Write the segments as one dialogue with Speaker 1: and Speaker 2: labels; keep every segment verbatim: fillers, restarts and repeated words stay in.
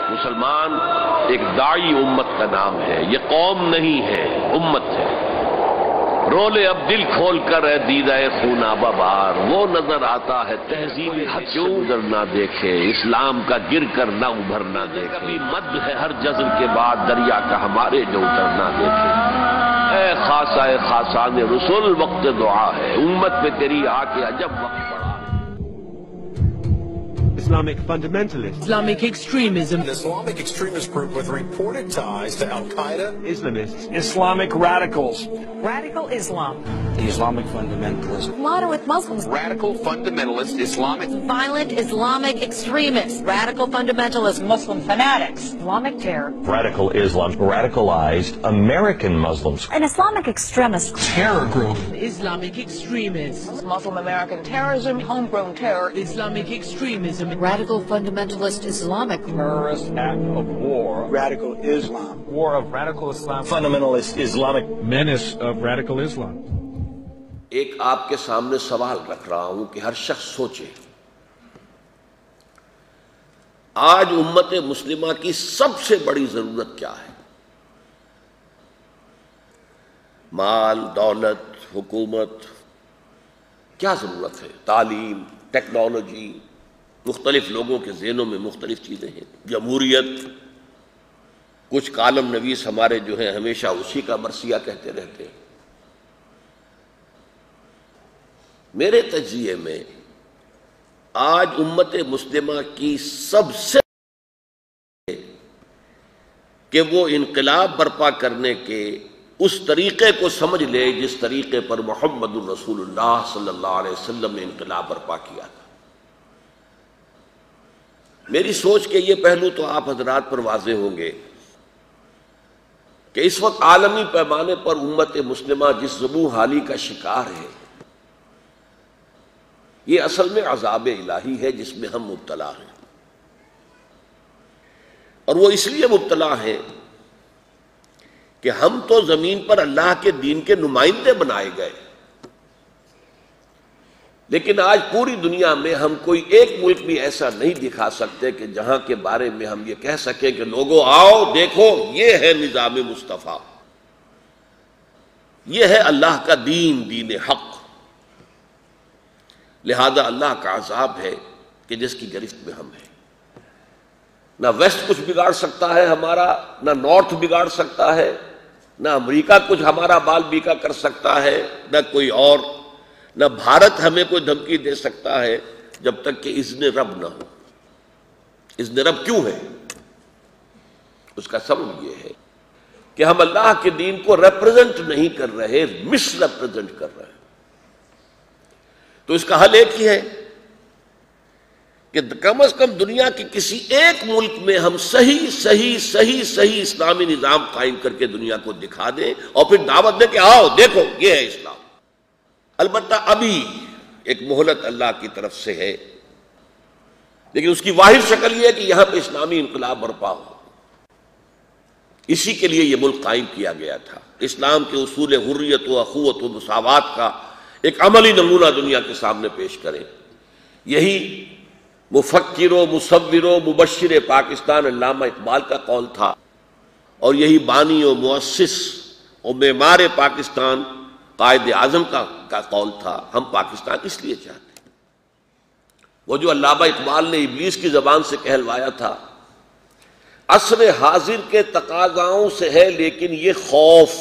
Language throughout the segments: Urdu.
Speaker 1: مسلمان ایک داعی امت کا نام ہے، یہ قوم نہیں ہے، امت ہے۔ رولے اب دل کھول کر ہے دیدہ خونابہ بار، وہ نظر آتا ہے تہذیب حد کیوں نظر نہ دیکھے، اسلام کا گر کر نہ ابھر نہ دیکھے، مد ہے ہر جزر کے بعد دریا کا ہمارے جو اتر نہ دیکھے۔ اے خاصہ اے خاصان رسول وقت دعا ہے، امت پہ تیری آ کے عجب وقت پڑا۔
Speaker 2: Islamic fundamentalists,
Speaker 3: Islamic extremism,
Speaker 4: An Islamic extremist group with reported ties to Al-Qaeda,
Speaker 2: Islamists,
Speaker 5: Islamic radicals,
Speaker 6: Radical Islam.
Speaker 5: the Islamic fundamentalists,
Speaker 6: Moderate Muslims.
Speaker 4: radical fundamentalist Islamic
Speaker 6: Violent Islamic extremists. Radical fundamentalists. Muslim fanatics. Islamic terror.
Speaker 7: Radical Islam, radicalized American Muslims.
Speaker 6: An Islamic extremist.
Speaker 5: terror group,
Speaker 3: Islamic extremists,
Speaker 6: Muslim American terrorism. Homegrown terror.
Speaker 3: Islamic extremism,
Speaker 6: Radical fundamentalist Islamic.
Speaker 5: terrorist act of war,
Speaker 8: Radical Islam.
Speaker 5: war of radical Islam,
Speaker 7: Fundamentalist Islamic.
Speaker 2: menace of radical Islam.
Speaker 1: ایک آپ کے سامنے سوال رکھ رہا ہوں کہ ہر شخص سوچے، آج امت مسلمہ کی سب سے بڑی ضرورت کیا ہے؟ مال، دولت، حکومت، کیا ضرورت ہے؟ تعلیم، ٹیکنالوجی، مختلف لوگوں کے ذہنوں میں مختلف چیزیں ہیں، جمہوریت، کچھ کالم نویس ہمارے جو ہیں ہمیشہ اسی کا مرثیہ کہتے رہتے ہیں۔ میرے تجزیے میں آج امت مسلمہ کی سب سے کہ وہ انقلاب برپا کرنے کے اس طریقے کو سمجھ لے جس طریقے پر محمد رسول اللہ صلی اللہ علیہ وسلم نے انقلاب برپا کیا تھا۔ میری سوچ کے یہ پہلو تو آپ حضرات پر واضح ہوں گے کہ اس وقت عالمی پیمانے پر امت مسلمہ جس زبوں حالی کا شکار ہے، یہ اصل میں عذاب الہی ہے جس میں ہم مبتلا ہیں، اور وہ اس لیے مبتلا ہیں کہ ہم تو زمین پر اللہ کے دین کے نمائندے بنائے گئے، لیکن آج پوری دنیا میں ہم کوئی ایک ملک بھی ایسا نہیں دکھا سکتے کہ جہاں کے بارے میں ہم یہ کہہ سکیں کہ لوگوں آؤ دیکھو یہ ہے نظام مصطفیٰ، یہ ہے اللہ کا دین، دین حق۔ لہذا اللہ کا عذاب ہے کہ جس کی گرفت میں ہم ہیں۔ نہ ویسٹ کچھ بگاڑ سکتا ہے ہمارا، نہ نارتھ بگاڑ سکتا ہے، نہ امریکہ کچھ ہمارا بال بیکا کر سکتا ہے، نہ کوئی اور، نہ بھارت ہمیں کوئی دھمکی دے سکتا ہے جب تک کہ اذن رب نہ ہو۔ اذن رب کیوں ہے؟ اس کا سبب یہ ہے کہ ہم اللہ کے دین کو ریپرزینٹ نہیں کر رہے، مس ریپرزینٹ کر رہے ہیں۔ تو اس کا حل ایک ہی ہے کہ کم از کم دنیا کے کسی ایک ملک میں ہم صحیح صحیح صحیح صحیح اسلامی نظام قائم کر کے دنیا کو دکھا دیں اور پھر دعوت دیں کہ آؤ دیکھو یہ ہے اسلام۔ البتہ ابھی ایک مہلت اللہ کی طرف سے ہے، لیکن اس کی واحد شکل یہ ہے کہ یہاں پہ اسلامی انقلاب برپا ہو۔ اسی کے لیے یہ ملک قائم کیا گیا تھا، اسلام کے اصول حریت و اخوت و مساوات کا ایک عملی نمونہ دنیا کے سامنے پیش کریں۔ یہی مفکر و مصور و مبشر پاکستان علامہ اقبال کا قول تھا، اور یہی بانی و مؤسس و معمار پاکستان قائد اعظم کا کا قول تھا۔ ہم پاکستان اس لیے چاہتے ہیں، وہ جو علامہ اقبال نے ابلیس کی زبان سے کہلوایا تھا، عصر حاضر کے تقاضاؤں سے ہے لیکن یہ خوف،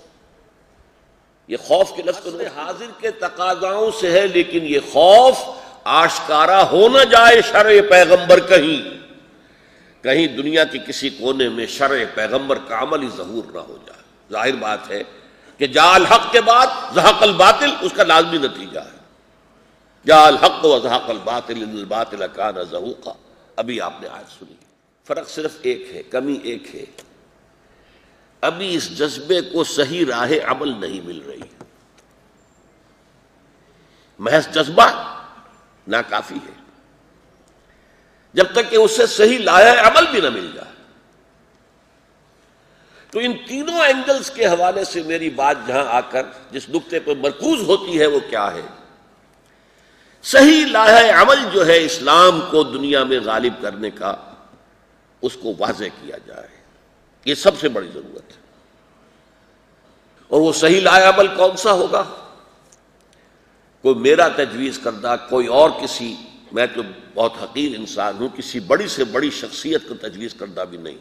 Speaker 1: یہ خوف کے لفظ عصر حاضر کے تقاضاؤں سے ہے لیکن یہ خوف آشکارا ہو نہ جائے شرع پیغمبر کہیں، کہیں دنیا کی کسی کونے میں شرع پیغمبر کا عملی ظہور نہ ہو جائے۔ ظاہر بات ہے کہ جاء الحق کے بعد زہق الباطل اس کا لازمی نتیجہ ہے۔ جاء الحق و زہق الباطل ان الباطل کان زہوقا، ابھی آپ نے آیت سنی۔ فرق صرف ایک ہے، کمی ایک ہے، ابھی اس جذبے کو صحیح راہ عمل نہیں مل رہی۔ محض جذبہ ناکافی ہے جب تک کہ اس سے صحیح لائحہ عمل بھی نہ مل جائے۔ تو ان تینوں اینگلز کے حوالے سے میری بات جہاں آ کر جس نقطے پر مرکوز ہوتی ہے وہ کیا ہے؟ صحیح لائحہ عمل جو ہے اسلام کو دنیا میں غالب کرنے کا، اس کو واضح کیا جائے، یہ سب سے بڑی ضرورت ہے۔ اور وہ صحیح لائحہ عمل کون سا ہوگا؟ کوئی میرا تجویز کردہ، کوئی اور کسی، میں تو بہت حقیر انسان ہوں، کسی بڑی سے بڑی شخصیت کو تجویز کردہ بھی نہیں۔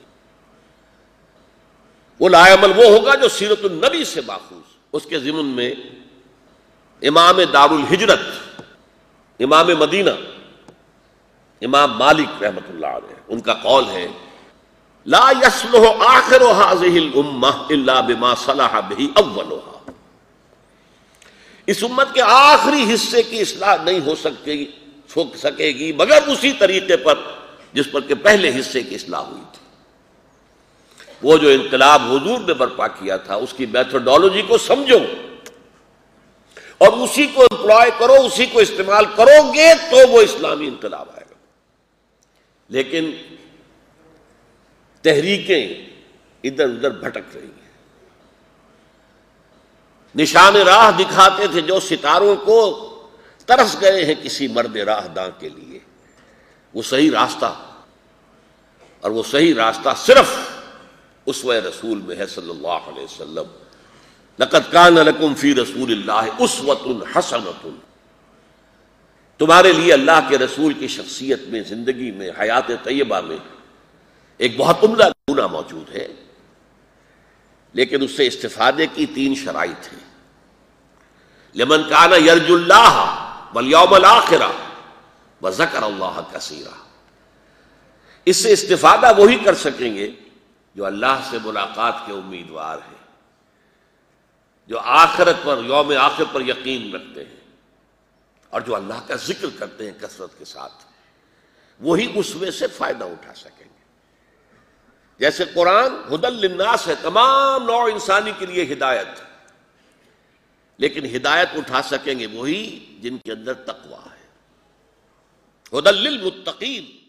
Speaker 1: وہ لائحہ عمل وہ ہوگا جو سیرت النبی سے ماخوذ۔ اس کے ضمن میں امام دار الہجرت، امام مدینہ، امام مالک رحمۃ اللہ علیہ، ان کا قول ہے لا يصلح آخر هذه الامہ الا بما صلح به اولها۔ اس امت کے آخری حصے کی اصلاح نہیں ہو سکے گی ہو سکے گی مگر اسی طریقے پر جس پر کہ پہلے حصے کی اصلاح ہوئی تھی۔ وہ جو انقلاب حضور نے برپا کیا تھا اس کی میتھڈالوجی کو سمجھو اور اسی کو امپلائے کرو، اسی کو استعمال کرو گے تو وہ اسلامی انقلاب آئے گا۔ لیکن تحریکیں ادھر ادھر بھٹک رہی ہیں۔ نشان راہ دکھاتے تھے جو ستاروں کو، ترس گئے ہیں کسی مرد راہ داں کے لیے۔ وہ صحیح راستہ، اور وہ صحیح راستہ صرف اسوہ رسول میں ہے صلی اللہ علیہ وسلم۔ لقد کان لکم فی رسول اللہ اسوۃ حسنۃ، تمہارے لیے اللہ کے رسول کی شخصیت میں، زندگی میں، حیات طیبہ میں ایک بہت عمدہ نمونہ موجود ہے، لیکن اس سے استفادے کی تین شرائط ہیں۔ لمن کان یرجو اللہ والیوم الآخر وذکر اللہ کثیرا۔ اس سے استفادہ وہی کر سکیں گے جو اللہ سے ملاقات کے امیدوار ہیں، جو آخرت پر، یوم آخر پر یقین رکھتے ہیں، اور جو اللہ کا ذکر کرتے ہیں کثرت کے ساتھ، وہی اس میں سے فائدہ اٹھا سکیں گے۔ جیسے قرآن ہدی للناس ہے، تمام نوع انسانی کے لیے ہدایت، لیکن ہدایت اٹھا سکیں گے وہی جن کے اندر تقویٰ ہے۔ ہدی للمتقین،